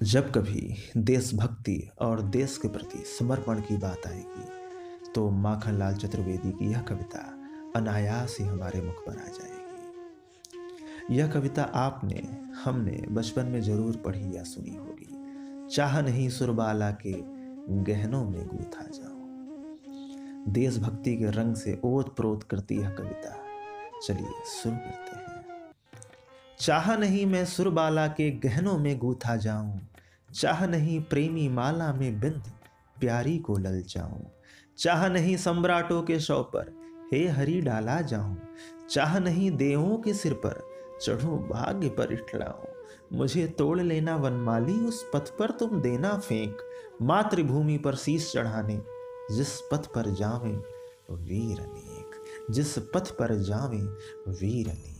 जब कभी देशभक्ति और देश के प्रति समर्पण की बात आएगी तो माखनलाल चतुर्वेदी की यह कविता अनायास ही हमारे मुख पर आ जाएगी। यह कविता आपने हमने बचपन में जरूर पढ़ी या सुनी होगी। चाह नहीं सुरबाला के गहनों में गूथा जाऊं। देशभक्ति के रंग से ओत प्रोत करती यह कविता। चलिए शुरू करते हैं। चाह नहीं मैं सुरबाला के गहनों में गूथा जाऊं, चाह नहीं प्रेमी माला में बिंद प्यारी को ललचाऊं, चाह नहीं सम्राटों के शव पर हे हरि डाला जाऊं, चाह नहीं देवों के सिर पर चढ़ूं भाग्य पर इठलाऊं। मुझे तोड़ लेना वनमाली उस पथ पर तुम देना फेंक, मातृभूमि पर शीश चढ़ाने जिस पथ पर जावें वीर अनेक, जिस पथ पर जावें वीर अनेक।